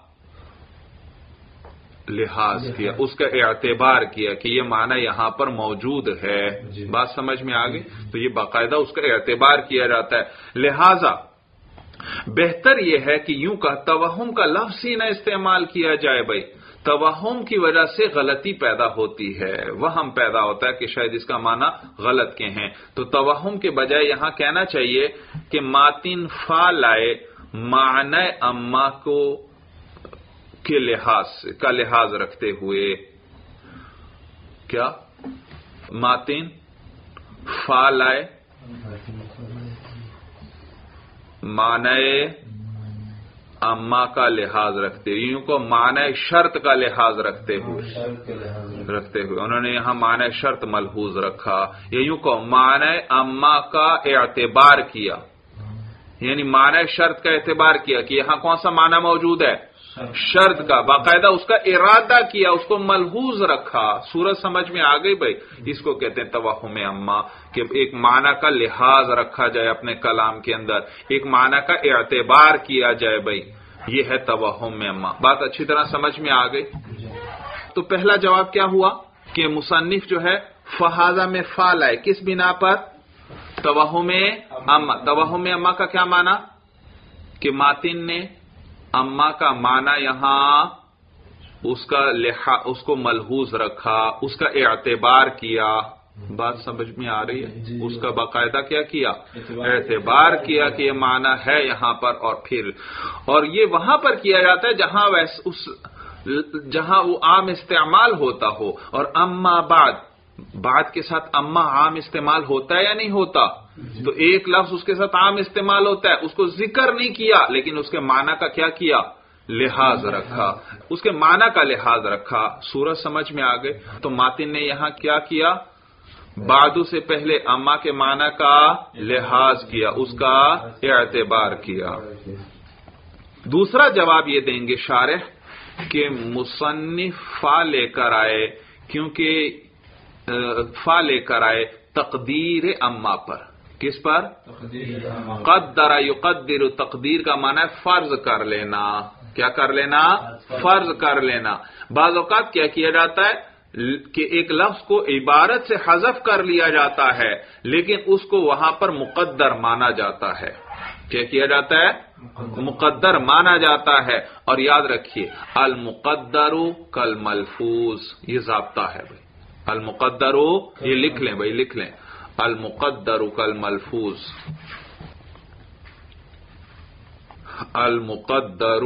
لحاظ کیا، اس کا اعتبار کیا کہ یہ معنی یہاں پر موجود ہے۔ بات سمجھ میں آ گئی؟ تو یہ باقاعدہ اس کا اعتبار کیا جاتا ہے۔ لہذا بہتر یہ ہے کہ یوں کہ توہم کا لفظ ہی نہ استعمال کیا جائے بھائی، توہم کی وجہ سے غلطی پیدا ہوتی ہے، وہم پیدا ہوتا ہے کہ شاید اس کا معنی غلط کے ہیں۔ تو توہم کے بجائے یہاں کہنا چاہیے کہ ماتن فا لائے معنی اما کو کے لحاظ رکھتے ہوئے، کیا ماتن فا لائے معنی اما کا لحاظ رکھتے ہوئے، یوں کو معنی شرط کا لحاظ رکھتے ہوئے انہوں نے یہاں معنی شرط ملحوظ رکھا، یا یوں کو معنی اما کا اعتبار کیا، یعنی معنی شرط کا اعتبار کیا کہ یہاں کون سا معنی موجود ہے؟ شرط کا، باقاعدہ اس کا ارادہ کیا، اس کو ملحوظ رکھا۔ سورج سمجھ میں آ گئی بھائی؟ اس کو کہتے ہیں توہم اما، کہ ایک معنی کا لحاظ رکھا جائے اپنے کلام کے اندر، ایک معنی کا اعتبار کیا جائے بھائی، یہ ہے توہم اما۔ بات اچھی طرح سمجھ میں آ گئی؟ تو پہلا جواب کیا ہوا کہ مصنف جو ہے فہذا میں فا لائے، کس بنا پر؟ توہم اما۔ توہم اما کا کیا معنی؟ کہ ماتن نے اما کا معنی یہاں اس کو ملحوظ رکھا، اس کا اعتبار کیا۔ بات سمجھ میں آ رہی ہے؟ اس کا باقاعدہ کیا کیا؟ اعتبار کیا کہ یہ معنی ہے یہاں پر، اور یہ وہاں پر کیا جاتا ہے جہاں وہ عام استعمال ہوتا ہو۔ اور اما بعد کے ساتھ اما عام استعمال ہوتا ہے یا نہیں ہوتا؟ تو ایک لفظ اس کے ساتھ عام استعمال ہوتا ہے، اس کو ذکر نہیں کیا لیکن اس کے معنی کا کیا کیا؟ لحاظ رکھا، اس کے معنی کا لحاظ رکھا۔ سورج سمجھ میں آ گئے؟ تو ماتن نے یہاں کیا کیا؟ بعدو سے پہلے اما کے معنی کا لحاظ کیا، اس کا اعتبار کیا۔ دوسرا جواب یہ دیں گے شارح کہ مصنف فا لے کر آئے، کیونکہ فا لے کر آئے تقدیر اما پر، کس پر؟ قدر یقدر، تقدیر کا معنی ہے فرض کر لینا. کیا کر لینا؟ فرض کر لینا. بعض اوقات کیا کیا جاتا ہے کہ ایک لفظ کو عبارت سے حذف کر لیا جاتا ہے لیکن اس کو وہاں پر مقدر مانا جاتا ہے. کیا کیا جاتا ہے؟ مقدر مانا جاتا ہے. اور یاد رکھیے المقدر کالملفوظ، یہ ضابطہ ہے بھائی. المقدر، یہ لکھ لیں بھائی، لکھ لیں. المقدر کالملفوظ، المقدر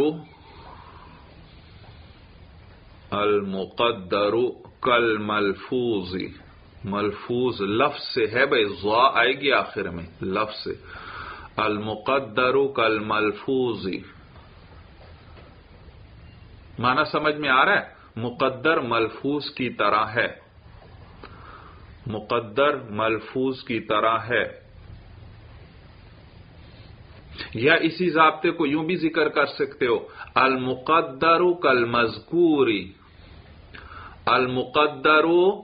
کالملفوظ. ملفوظ لفظ سے ہے بھائی، ضا آئے گی آخر میں لفظ سے. المقدر کالملفوظ، معنی سمجھ میں آ رہا ہے؟ مقدر ملفوظ کی طرح ہے، مقدر ملفوظ کی طرح ہے. یا اسی ضابطے کو یوں بھی ذکر کر سکتے ہو، المقدر کالمذکور، المقدر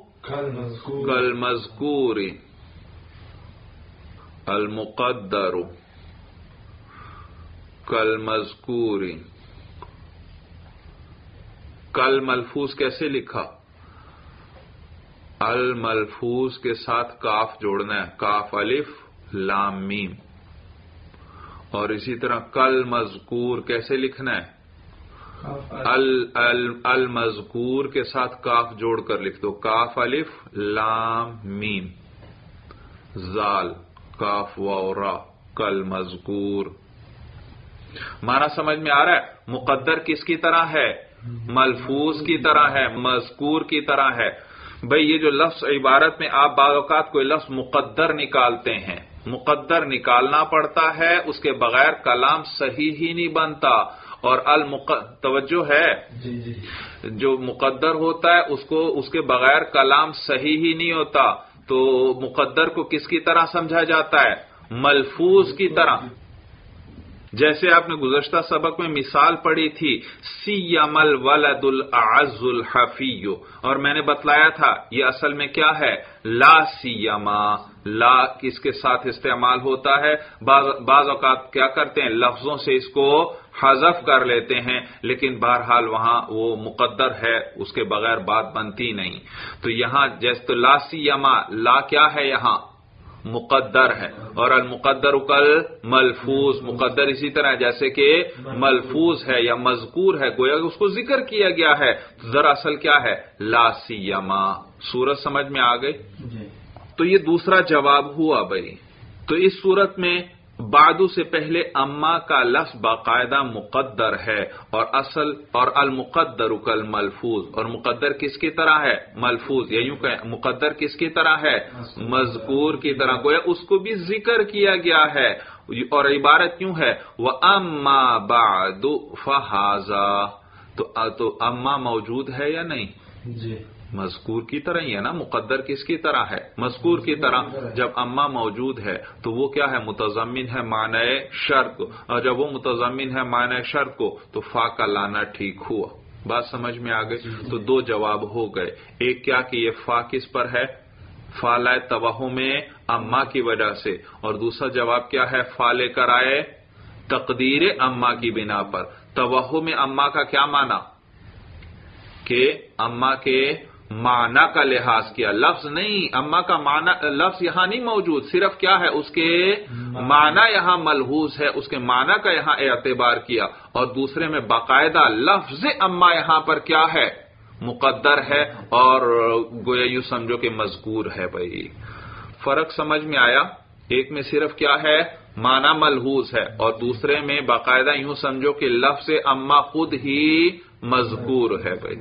کالمذکور، المقدر کالمذکور. کل ملفوظ کیسے لکھا؟ الملفوظ کے ساتھ کاف جوڑنا ہے، کاف الف لام میم. اور اسی طرح کل مذکور کیسے لکھنا ہے؟ المذکور کے ساتھ کاف جوڑ کر لکھ دو، کاف الف لام میم زال کاف واو را، کل مذکور. معنی سمجھ میں آ رہا ہے؟ مقدر کس کی طرح ہے؟ ملفوظ کی طرح ہے، مذکور کی طرح ہے. بھئی یہ جو لفظ عبارت میں آپ بعض اوقات کوئی لفظ مقدر نکالتے ہیں، مقدر نکالنا پڑتا ہے، اس کے بغیر کلام صحیح ہی نہیں بنتا. اور توجہ ہے، جو مقدر ہوتا ہے اس کے بغیر کلام صحیح ہی نہیں ہوتا. تو مقدر کو کس کی طرح سمجھا جاتا ہے؟ ملفوظ کی طرح. جیسے آپ نے گزشتہ سبق میں مثال پڑھی تھی، سیم الولد الاعز الحفی، اور میں نے بتلایا تھا یہ اصل میں کیا ہے؟ لا سیما. لا کس کے ساتھ استعمال ہوتا ہے؟ بعض اوقات کیا کرتے ہیں، لفظوں سے اس کو حذف کر لیتے ہیں، لیکن بہرحال وہاں وہ مقدر ہے، اس کے بغیر بات بنتی نہیں. تو یہاں جیسے تو لا سیما، لا کیا ہے یہاں؟ مقدر ہے. اور المقدر کل ملفوظ، مقدر اسی طرح جیسے کہ ملفوظ ہے یا مذکور ہے، گویا اس کو ذکر کیا گیا ہے. دراصل کیا ہے؟ لا سیما. صورت سمجھ میں آ گئی؟ تو یہ دوسرا جواب ہوا بھائی. تو اس صورت میں بعدو سے پہلے اما کا لفظ باقاعدہ مقدر ہے، اور اصل اور المقدر کالملفوظ، اور مقدر کس کی طرح ہے؟ ملفوظ. یا یوں کہیں مقدر کس کی طرح ہے؟ مذکور کی طرح. گویا اس کو بھی ذکر کیا گیا ہے. اور عبارت کیوں ہے؟ وَأَمَّا بَعْدُ فَهَذَا. تو اما موجود ہے یا نہیں؟ جی مذکور کی طرح ہی ہے نا. مقدر کس کی طرح ہے؟ مذکور کی طرح. جب اما موجود ہے تو وہ کیا ہے؟ متضمن ہے معنی شرط کو، اور جب وہ متضمن ہے معنی شرط کو تو فا کا لانا ٹھیک ہوا. بات سمجھ میں آ گئی؟ تو دو جواب ہو گئے. ایک کیا کہ یہ فا کس پر ہے؟ فا لائے توہم اما کی وجہ سے. اور دوسرا جواب کیا ہے؟ فا لے کر آئے تقدیر اما کی بنا پر. توہم اما کا کیا معنی؟ کہ اما کے معنی کا لحاظ کیا، لفظ نہیں. اما کا معنی لفظ یہاں نہیں موجود، صرف کیا ہے؟ اس کے معنی یہاں ملحوظ ہے، اس کے معنی کا یہاں اعتبار کیا. اور دوسرے میں باقاعدہ لفظ اما یہاں پر کیا ہے؟ مقدر ہے، اور گویا یوں سمجھو کہ مذکور ہے. بھائی فرق سمجھ میں آیا؟ ایک میں صرف کیا ہے؟ معنی ملحوظ ہے، اور دوسرے میں باقاعدہ یوں سمجھو کہ لفظ اما خود ہی مذکور ہے. بھائی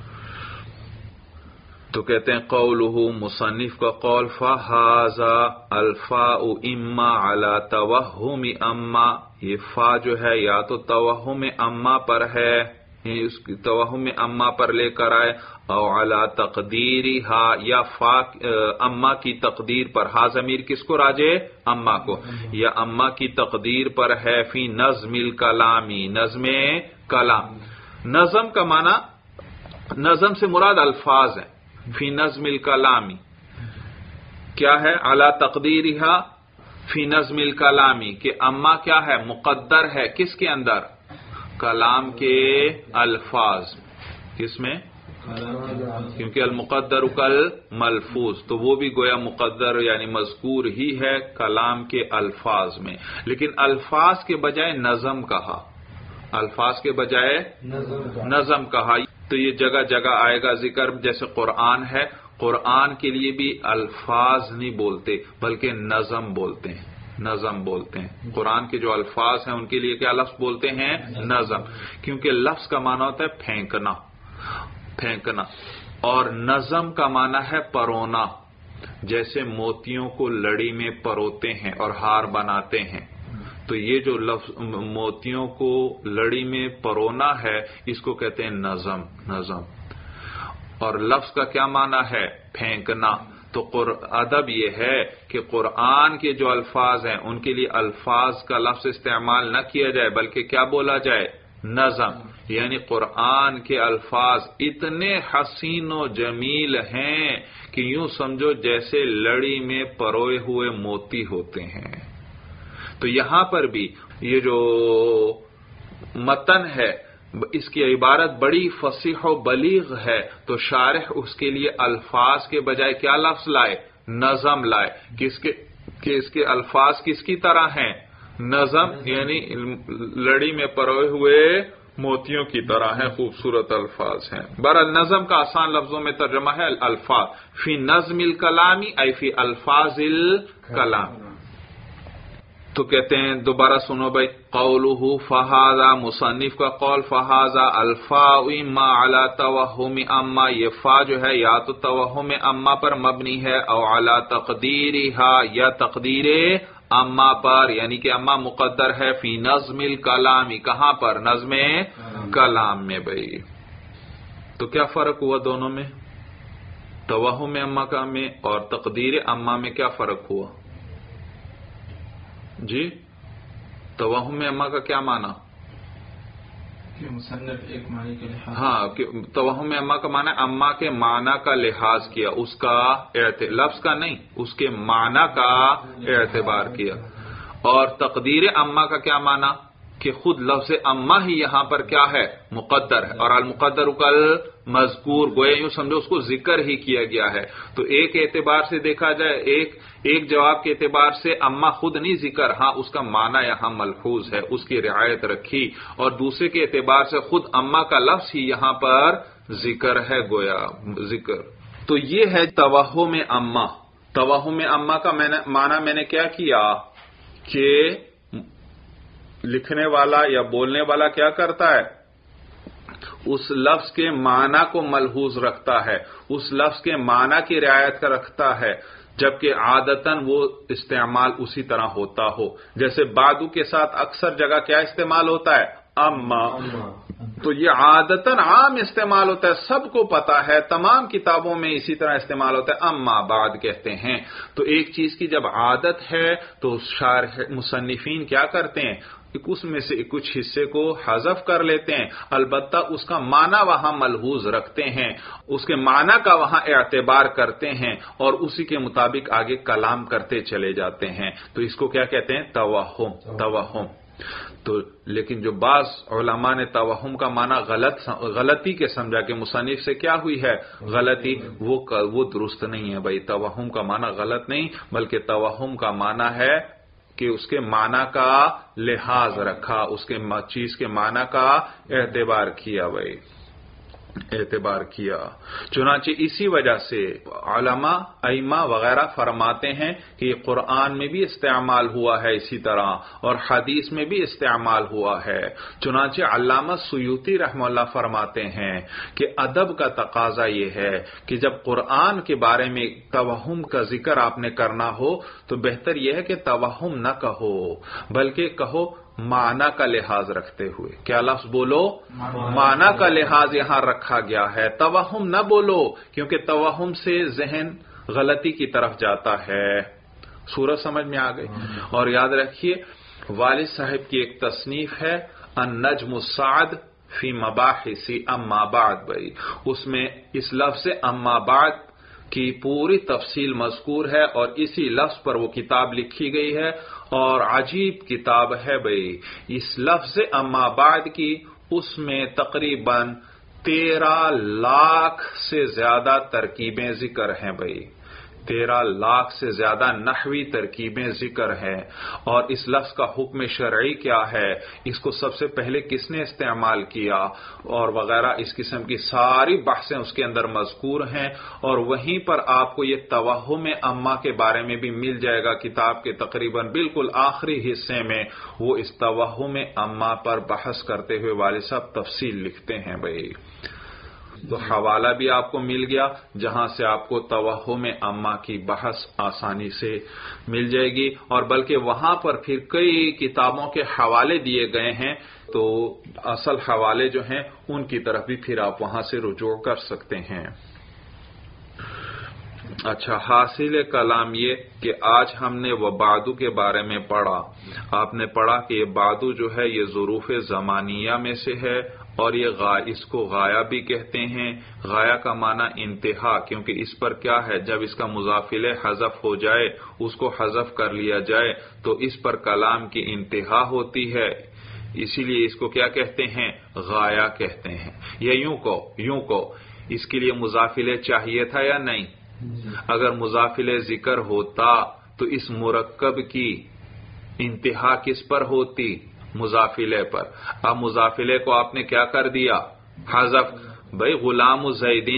تو کہتے ہیں قولہ، مصنف کا قول، فَهَذَا الْفَاءُ إِمَّا عَلَى تَوَهُّمِ أَمَّا. یہ فا جو ہے یا تو توہم اما پر ہے، اس کی توہم اما پر لے کر آئے، او علی تقدیرها، یا فا اما کی تقدیر پر. ہا ضمیر کس کو راجع؟ اما کو. یا اما کی تقدیر پر ہے فی نظم الکلامی، نظم کلام. نظم کا معنی، نظم سے مراد الفاظ ہیں. فی نظم الکلامی کیا ہے؟ علی تقدیرها، فی نظم الکلامی کہ اما کیا ہے؟ مقدر ہے کس کے اندر؟ کلام کے الفاظ. کس میں؟ کیونکہ المقدر کل ملفوظ، تو وہ بھی گویا مقدر یعنی مذکور ہی ہے کلام کے الفاظ میں، لیکن الفاظ کے بجائے نظم کہا، الفاظ کے بجائے نظم کہا. تو یہ جگہ جگہ آئے گا ذکر، جیسے قرآن ہے، قرآن کے لیے بھی الفاظ نہیں بولتے بلکہ نظم بولتے ہیں، نظم بولتے ہیں. قرآن کے جو الفاظ ہیں ان کے لیے کیا لفظ بولتے ہیں؟ نظم. کیونکہ لفظ کا معنی ہوتا ہے پھینکنا، پھینکنا، اور نظم کا معنی ہے پرونا، جیسے موتیوں کو لڑی میں پروتے ہیں اور ہار بناتے ہیں. تو یہ جو لفظ موتیوں کو لڑی میں پرونا ہے اس کو کہتے ہیں نظم. نظم اور لفظ کا کیا معنی ہے؟ پھینکنا. تو ادب یہ ہے کہ قرآن کے جو الفاظ ہیں ان کے لیے الفاظ کا لفظ استعمال نہ کیا جائے بلکہ کیا بولا جائے؟ نظم. یعنی قرآن کے الفاظ اتنے حسین و جمیل ہیں کہ یوں سمجھو جیسے لڑی میں پروئے ہوئے موتی ہوتے ہیں. تو یہاں پر بھی یہ جو متن ہے اس کی عبارت بڑی فصیح و بلیغ ہے، تو شارح اس کے لیے الفاظ کے بجائے کیا لفظ لائے؟ نظم لائے. کہ اس کے الفاظ کس کی طرح ہیں؟ نظم، یعنی لڑی میں پروئے ہوئے موتیوں کی طرح ہیں، خوبصورت الفاظ ہیں. بہرحال نظم کا آسان لفظوں میں ترجمہ ہے الفاظ. فی نظم الکلامی ای فی الفاظ الکلام. تو کہتے ہیں دوبارہ سنو بھائی، قولہ فہذا، مصنف کا قول، فہذا الفاء اما علی توہم اما، یہ فا جو ہے یا تو توہم اما پر مبنی ہے او علی تقدیرہا، یا تقدیر اما پر، یعنی کہ اما مقدر ہے فی نظم الکلامی. کہاں پر؟ نظم کلام میں. بھائی تو کیا فرق ہوا دونوں میں؟ توہم اما کا میں اور تقدیر اما میں کیا فرق ہوا؟ جی توہم اما کا کیا معنی؟ مصنف ایک معنی کے لحاظ، ہاں توہم اما کا معنی اما کے معنی کا لحاظ کیا، اس کا لفظ کا نہیں، اس کے معنی کا اعتبار کیا. اور تقدیر اما کا کیا معنی؟ کہ خود لفظ اما ہی یہاں پر کیا ہے؟ مقدر ہے، اور المقدر کل مذکور، گویا یوں سمجھو اس کو ذکر ہی کیا گیا ہے. تو ایک اعتبار سے دیکھا جائے، ایک جواب کے اعتبار سے اما خود نہیں ذکر، ہاں اس کا معنی یہاں ملحوظ ہے، اس کی رعایت رکھی. اور دوسرے کے اعتبار سے خود اما کا لفظ ہی یہاں پر ذکر ہے، گویا ذکر. تو یہ ہے توہم اما. توہم اما کا معنی میں نے کیا کیا کہ لکھنے والا یا بولنے والا کیا کرتا ہے؟ اس لفظ کے معنی کو ملحوظ رکھتا ہے، اس لفظ کے معنی کی رعایت کا رکھتا ہے، جبکہ عادتاً وہ استعمال اسی طرح ہوتا ہو. جیسے بعدو کے ساتھ اکثر جگہ کیا استعمال ہوتا ہے؟ اما. تو یہ عادتاً عام استعمال ہوتا ہے، سب کو پتا ہے، تمام کتابوں میں اسی طرح استعمال ہوتا ہے، اما بعد کہتے ہیں. تو ایک چیز کی جب عادت ہے تو شارح مصنفین کیا کرتے ہیں؟ اس میں سے کچھ حصے کو حذف کر لیتے ہیں، البتہ اس کا معنی وہاں ملحوظ رکھتے ہیں، اس کے معنی کا وہاں اعتبار کرتے ہیں اور اسی کے مطابق آگے کلام کرتے چلے جاتے ہیں. تو اس کو کیا کہتے ہیں؟ توہم. توہم. تو لیکن جو بعض علماء نے توہم کا معنی غلطی کے سمجھا کہ مصنف سے کیا ہوئی ہے غلطی، وہ درست نہیں ہے. بھائی توہم کا معنی غلط نہیں، بلکہ توہم کا معنی ہے کہ اس کے معنی کا لحاظ رکھا، اس کے چیز کے معنی کا اعتبار کیا. بھائی اعتبار کیا. چنانچہ اسی وجہ سے علماء ائمہ وغیرہ فرماتے ہیں کہ یہ قرآن میں بھی استعمال ہوا ہے اسی طرح، اور حدیث میں بھی استعمال ہوا ہے. چنانچہ علامہ سیوطی رحمہ اللہ فرماتے ہیں کہ ادب کا تقاضا یہ ہے کہ جب قرآن کے بارے میں توہم کا ذکر آپ نے کرنا ہو تو بہتر یہ ہے کہ توہم نہ کہو بلکہ کہو معنی کا لحاظ رکھتے ہوئے. کیا لفظ بولو؟ معنی کا لحاظ یہاں رکھا گیا ہے، توہم نہ بولو، کیونکہ توہم سے ذہن غلطی کی طرف جاتا ہے. سورج سمجھ میں آ گئی. اور یاد رکھیے والد صاحب کی ایک تصنیف ہے النجم السعد فی مباحث اما بعد. بھائی اس میں اس لفظ اما بعد کی پوری تفصیل مذکور ہے اور اسی لفظ پر وہ کتاب لکھی گئی ہے، اور عجیب کتاب ہے بھائی. اس لفظ اما بعد کی اس میں تقریباً 13 لاکھ سے زیادہ ترکیبیں ذکر ہیں بھائی. 13 لاکھ سے زیادہ نحوی ترکیبیں ذکر ہیں. اور اس لفظ کا حکم شرعی کیا ہے، اس کو سب سے پہلے کس نے استعمال کیا، اور وغیرہ اس قسم کی ساری بحثیں اس کے اندر مذکور ہیں. اور وہیں پر آپ کو یہ توہم اما کے بارے میں بھی مل جائے گا. کتاب کے تقریباً بالکل آخری حصے میں وہ اس توہم اما پر بحث کرتے ہوئے والد صاحب تفصیل لکھتے ہیں بھائی. تو حوالہ بھی آپ کو مل گیا جہاں سے آپ کو توہم اما کی بحث آسانی سے مل جائے گی، اور بلکہ وہاں پر پھر کئی کتابوں کے حوالے دیے گئے ہیں، تو اصل حوالے جو ہیں ان کی طرف بھی پھر آپ وہاں سے رجوع کر سکتے ہیں. اچھا، حاصل کلام یہ کہ آج ہم نے وبعدو کے بارے میں پڑھا. آپ نے پڑھا کہ یہ بعدو جو ہے یہ ظروف زمانیہ میں سے ہے، اور یہ اس کو غایا بھی کہتے ہیں. غایا کا معنی انتہا، کیونکہ اس پر کیا ہے، جب اس کا مضاف الیہ حذف ہو جائے، اس کو حذف کر لیا جائے تو اس پر کلام کی انتہا ہوتی ہے، اسی لیے اس کو کیا کہتے ہیں، غایا کہتے ہیں. یا یوں کو اس کے لیے مضاف الیہ چاہیے تھا یا نہیں؟ اگر مضاف الیہ ذکر ہوتا تو اس مرکب کی انتہا کس پر ہوتی، مضاف الیہ پر. اب مضاف الیہ کو آپ نے کیا کر دیا، حذف. بھائی غلام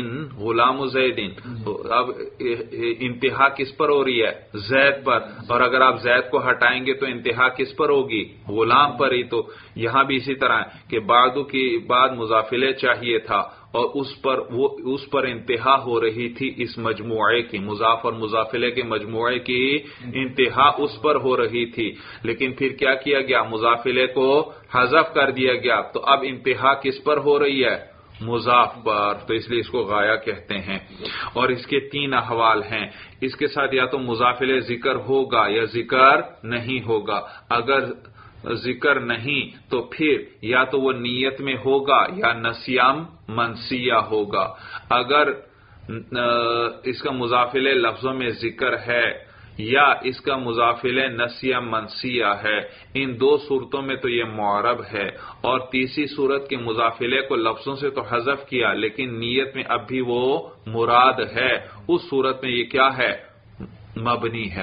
زیدین، اب انتہا کس پر ہو رہی ہے، زید پر، اور اگر آپ زید کو ہٹائیں گے تو انتہا کس پر ہوگی، غلام پر ہی. تو یہاں بھی اسی طرح ہے کہ بعدو کی بعد مضاف الیہ چاہیے تھا، اور اس پر انتہا ہو رہی تھی اس مجموعے کی، مضاف اور مضاف الیہ کے مجموعے کی انتہا اس پر ہو رہی تھی. لیکن پھر کیا کیا گیا، مضاف الیہ کو حذف کر دیا گیا، تو اب انتہا کس پر ہو رہی ہے، مضاف پر. تو اس لیے اس کو غایا کہتے ہیں. اور اس کے 3 احوال ہیں. اس کے ساتھ یا تو مضاف الیہ ذکر ہوگا یا ذکر نہیں ہوگا. اگر ذکر نہیں تو پھر یا تو وہ نیت میں ہوگا یا نسیم منسیہ ہوگا. اگر اس کا مضاف الیہ لفظوں میں ذکر ہے یا اس کا مضاف الیہ نسیہ منسیہ ہے، ان 2 صورتوں میں تو یہ معرب ہے. اور تیسری صورت کے مضاف الیہ کو لفظوں سے تو حذف کیا لیکن نیت میں اب بھی وہ مراد ہے، اس صورت میں یہ کیا ہے، مبنی ہے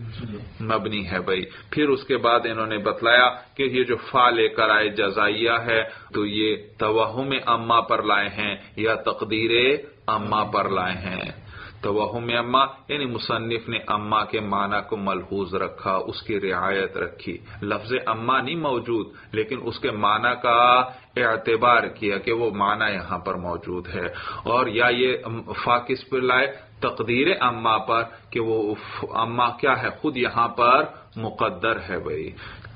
بھائی. پھر اس کے بعد انہوں نے بتلایا کہ یہ جو فا لے کر آئے جزائیہ ہے تو یہ توہم اما پر لائے ہیں یا تقدیر اما پر لائے ہیں. توہم اما یعنی مصنف نے اما کے معنی کو ملحوظ رکھا، اس کی رعایت رکھی. لفظ اما نہیں موجود لیکن اس کے معنی کا اعتبار کیا کہ وہ معنی یہاں پر موجود ہے. اور یا یہ فا کس پر لائے، تقدیر اما پر، کہ وہ اما کیا ہے، خود یہاں پر مقدر ہے بھائی.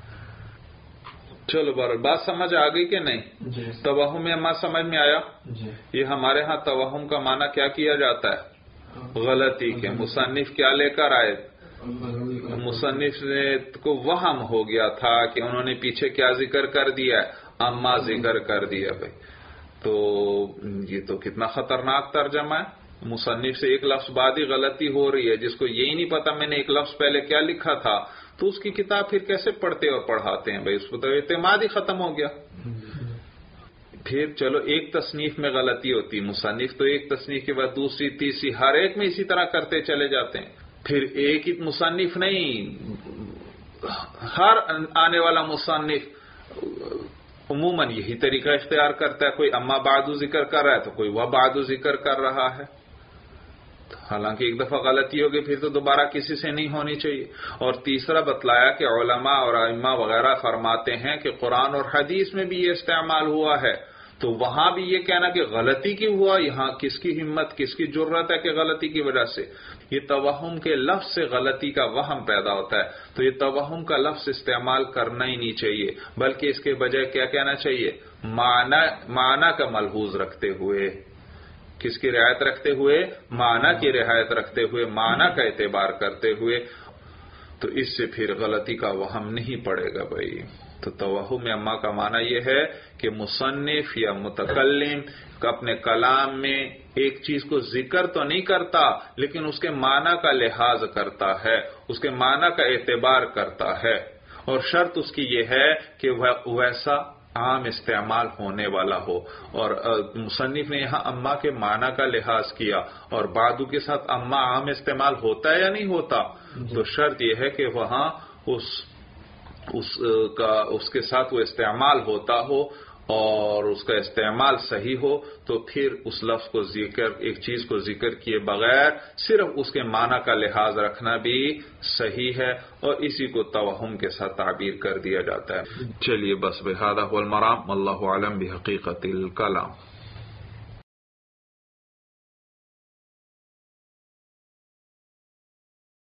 چلو بات سمجھ آ گئی کہ نہیں؟ جی. توہم اما سمجھ میں آیا؟ جی. یہ ہمارے ہاں توہم کا معنی کیا کیا جاتا ہے، غلطی کے. مصنف کیا لے کر آئے، مصنف کو وہم ہو گیا تھا کہ انہوں نے پیچھے کیا ذکر کر دیا، اما ذکر کر دیا بھائی. تو یہ تو کتنا خطرناک ترجمہ ہے. مصنف سے ایک لفظ بعد ہی غلطی ہو رہی ہے، جس کو یہی نہیں پتا میں نے ایک لفظ پہلے کیا لکھا تھا، تو اس کی کتاب پھر کیسے پڑھتے اور پڑھاتے ہیں بھائی، اس کو تو اعتماد ہی ختم ہو گیا. پھر چلو ایک تصنیف میں غلطی ہوتی، مصنف تو ایک تصنیف کے بعد دوسری تیسری ہر ایک میں اسی طرح کرتے چلے جاتے ہیں. پھر ایک ہی مصنف نہیں، ہر آنے والا مصنف عموماً یہی طریقہ اختیار کرتا ہے. کوئی اما بعدو ذکر کر رہا ہے تو کوئی وہ بعدو ذکر کر رہا ہے. حالانکہ ایک دفعہ غلطی ہوگی پھر تو دوبارہ کسی سے نہیں ہونی چاہیے. اور تیسرا بتلایا کہ علماء اور ائمہ وغیرہ فرماتے ہیں کہ قرآن اور حدیث میں بھی یہ استعمال ہوا ہے، تو وہاں بھی یہ کہنا کہ غلطی کی ہوا، یہاں کس کی ہمت، کس کی جرت ہے کہ غلطی کی وجہ سے. یہ توہم کے لفظ سے غلطی کا وہم پیدا ہوتا ہے، تو یہ توہم کا لفظ استعمال کرنا ہی نہیں چاہیے، بلکہ اس کے بجائے کیا کہنا چاہیے، معنی کا ملحوظ رکھتے ہوئے. کس کی رعایت رکھتے ہوئے، معنی کی رعایت رکھتے ہوئے، معنی کا اعتبار کرتے ہوئے. تو اس سے پھر غلطی کا وہم نہیں پڑے گا بھائی. تو توہم اما کا معنی یہ ہے کہ مصنف یا متکلم اپنے کلام میں ایک چیز کو ذکر تو نہیں کرتا لیکن اس کے معنی کا لحاظ کرتا ہے، اس کے معنی کا اعتبار کرتا ہے، اور شرط اس کی یہ ہے کہ ویسا عام استعمال ہونے والا ہو۔ اور مصنف نے یہاں اما کے معنی کا لحاظ کیا، اور بعدو کے ساتھ اما عام استعمال ہوتا ہے یا نہیں ہوتا، تو شرط یہ ہے کہ وہاں اس کے ساتھ وہ استعمال ہوتا ہو اور اس کا استعمال صحیح ہو، تو پھر اس لفظ کو ایک چیز کو ذکر کیے بغیر صرف اس کے معنی کا لحاظ رکھنا بھی صحیح ہے، اور اسی کو توہم کے ساتھ تعبیر کر دیا جاتا ہے۔ چلیے بس بہذا هو المرام، واللہ اعلم بحقیقت الکلام۔